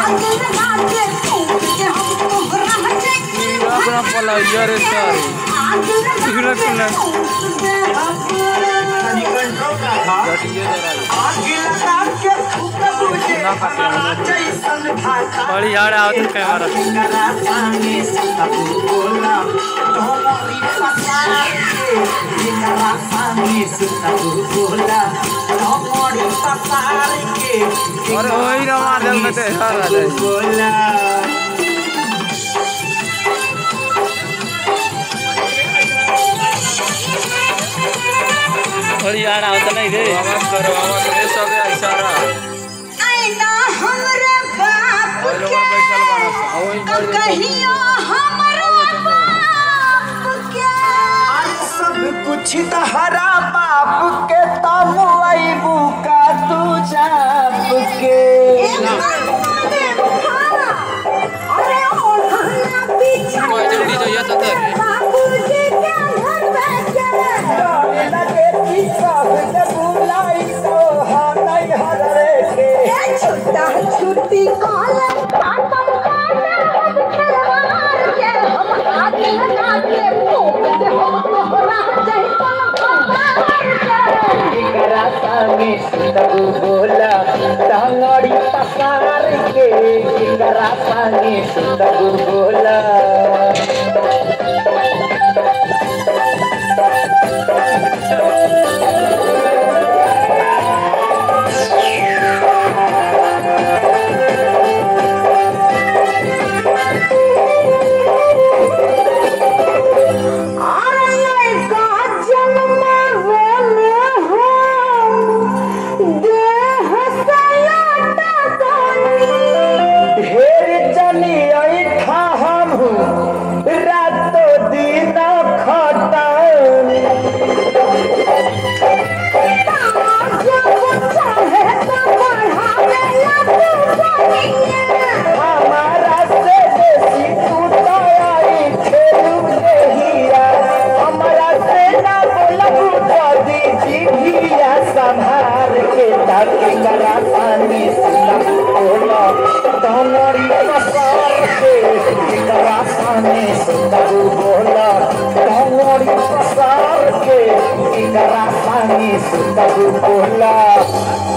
अपना पला यार सारे सिगरेट पीना बड़ी यार आवत कैमरा और वही ना मादल में ते और यार आवत नहीं रे आवाज करो आवाज रे सब इशारा आईना हमरे बाप के कहियो हमरो बाप के सब कुछ तहरा बाप के तब आईबू का तू जाप के अरे ओ धन्ना पीछा कोई जल्दी तो ये तो बाबूजी के घर में के लगे पीछा से बुलाई तो हाय हरे के छुट्टा छुट्टी कॉलम काटम काटे हम खिलवाड़ के हम आग लगा के फूंक दे हम तोहरा जैसन भगवान के इकरा संगे तब बोला टांगड़ी पसार के इकरा संगे तब बोला बोला